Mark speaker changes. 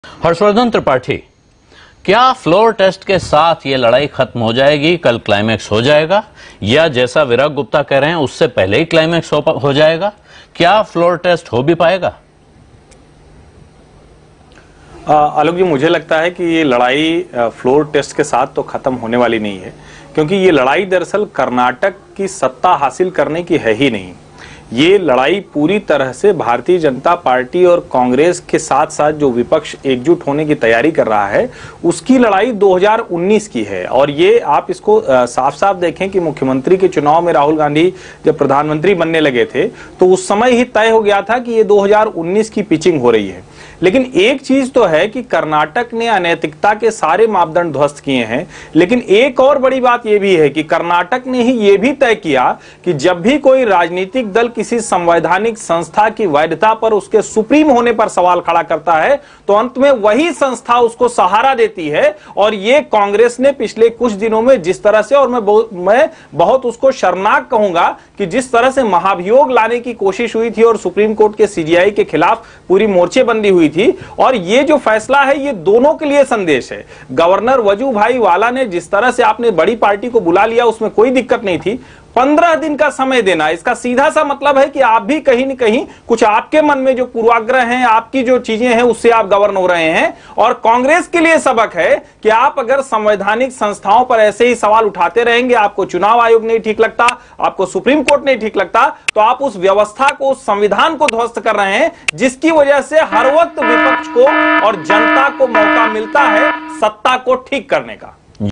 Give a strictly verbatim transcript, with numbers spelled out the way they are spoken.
Speaker 1: हर्षवर्धन त्रिपाठी, क्या floor test के साथ ये लड़ाई खत्म हो जाएगी, कल क्लाइमैक्स हो जाएगा, या जैसा विराग गुप्ता कह रहे हैं उससे पहले ही क्लाइमैक्स हो, हो जाएगा? क्या फ्लोर टेस्ट हो भी पाएगा?
Speaker 2: आलोक जी, मुझे लगता है कि ये लड़ाई फ्लोर टेस्ट के साथ तो खत्म होने वाली नहीं है, क्योंकि ये लड़ाई दरअसल कर्नाटक की सत्ता हासिल करने की है ही नहीं। ये लड़ाई पूरी तरह से भारतीय जनता पार्टी और कांग्रेस के साथ साथ जो विपक्ष एकजुट होने की तैयारी कर रहा है उसकी लड़ाई दो हज़ार उन्नीस की है। और ये आप इसको साफ साफ देखें कि मुख्यमंत्री के चुनाव में राहुल गांधी जब प्रधानमंत्री बनने लगे थे तो उस समय ही तय हो गया था कि ये दो हज़ार उन्नीस की पिचिंग हो रही है। लेकिन एक चीज तो है कि कर्नाटक ने अनैतिकता के सारे मापदंड ध्वस्त किए हैं, लेकिन एक और बड़ी बात यह भी है कि कर्नाटक ने ही यह भी तय किया कि जब भी कोई राजनीतिक दल किसी संवैधानिक संस्था की वैधता पर उसके सुप्रीम होने पर सवाल खड़ा करता है तो अंत में वही संस्था उसको सहारा देती है। और ये कांग्रेस ने पिछले कुछ दिनों में जिस तरह से, और मैं बहुत मैं बहुत उसको शर्मनाक कहूंगा कि जिस तरह से महाभियोग लाने की कोशिश हुई थी और सुप्रीम कोर्ट के सीजीआई के खिलाफ पूरी मोर्चेबंदी हुई थी, और ये जो फैसला है ये दोनों के लिए संदेश है। गवर्नर वजूभाई वाला ने जिस तरह से आपने बड़ी पार्टी को बुला लिया उसमें कोई दिक्कत नहीं थी, पंद्रह दिन का समय देना, इसका सीधा सा मतलब है कि आप भी कहीं न कहीं कुछ आपके मन में जो पूर्वाग्रह हैं, आपकी जो चीजें हैं उससे आप गवर्न हो रहे हैं। और कांग्रेस के लिए सबक है कि आप अगर संवैधानिक संस्थाओं पर ऐसे ही सवाल उठाते रहेंगे, आपको चुनाव आयोग नहीं ठीक लगता, आपको सुप्रीम कोर्ट नहीं ठीक लगता, तो आप उस व्यवस्था को, उस संविधान को ध्वस्त कर रहे हैं, जिसकी वजह से हर वक्त विपक्ष को और जनता को मौका मिलता है सत्ता को ठीक करने का।